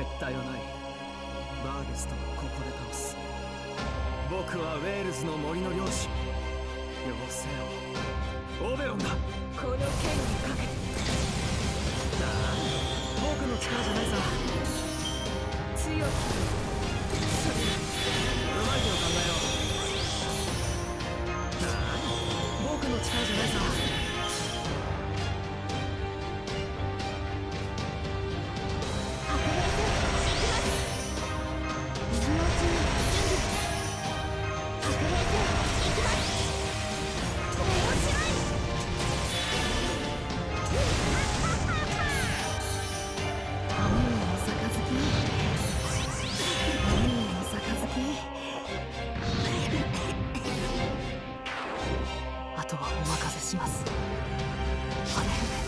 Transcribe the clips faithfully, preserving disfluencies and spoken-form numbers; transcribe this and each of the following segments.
退はない。バーゲストをここで倒す。僕はウェールズの森の領主、妖精王オベロンだ。 この剣にかけて。 僕の力じゃないさ。 強くそれうまい手を考えよう。僕の力じゃないさ。 あとはお任せします。姉上。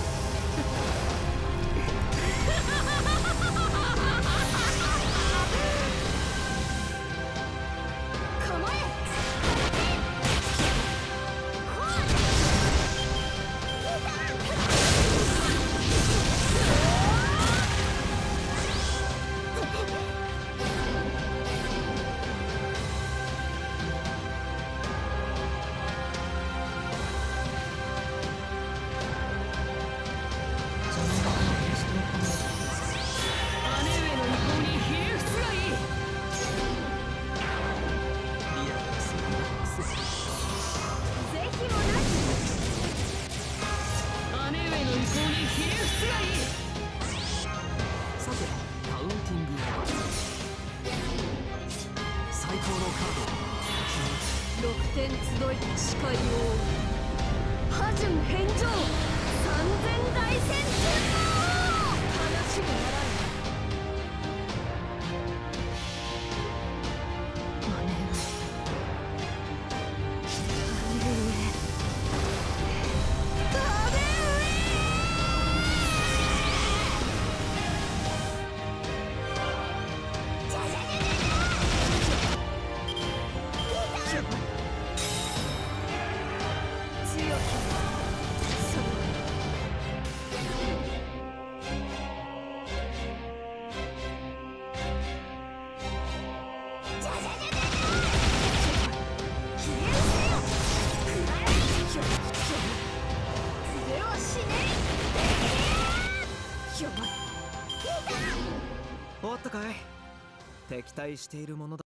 構え。 さて、カウンティングは最高のカード。 ろくてん集い視界を波順返上三千大戦中話もならん。姉上姉上終わったかい。敵対しているものだ。